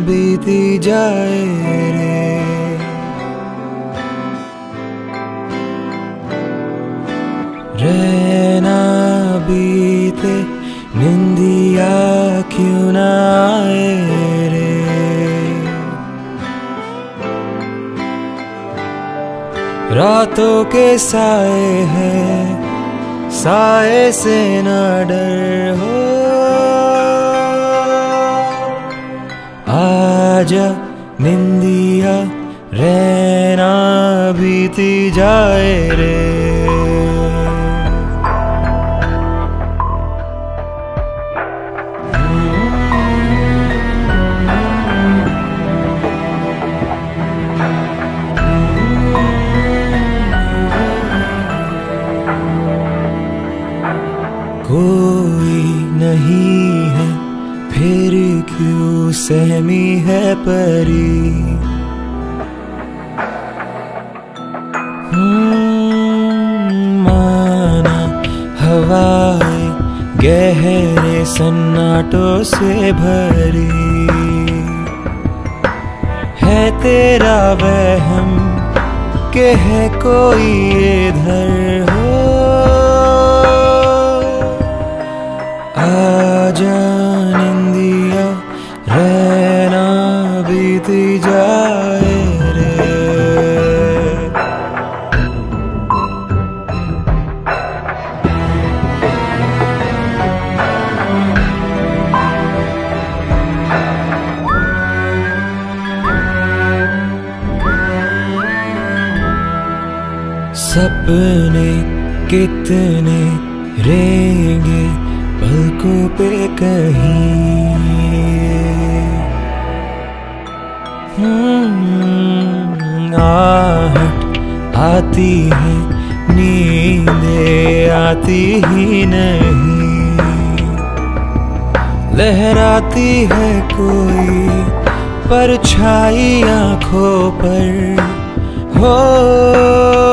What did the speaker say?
बीती जाए रे। रहना बीते निंदिया क्यों ना आए रे। रातों के साए हैं, साए से ना डर हो। आजा निंदिया रहना बीती जाए रे। कोई नहीं है फिर क्यों सहमी है परी। माना हवाएं गहरे सन्नाटों से भरी है। तेरा वहम के है कोई इधर हो। आजा निंदिया रहना बीती जाए रे। सपने कितने रहेंगे पलकों पे कहीं। आहट आती है नींदें आती ही नहीं। लहराती है कोई परछाई आंखों पर हो।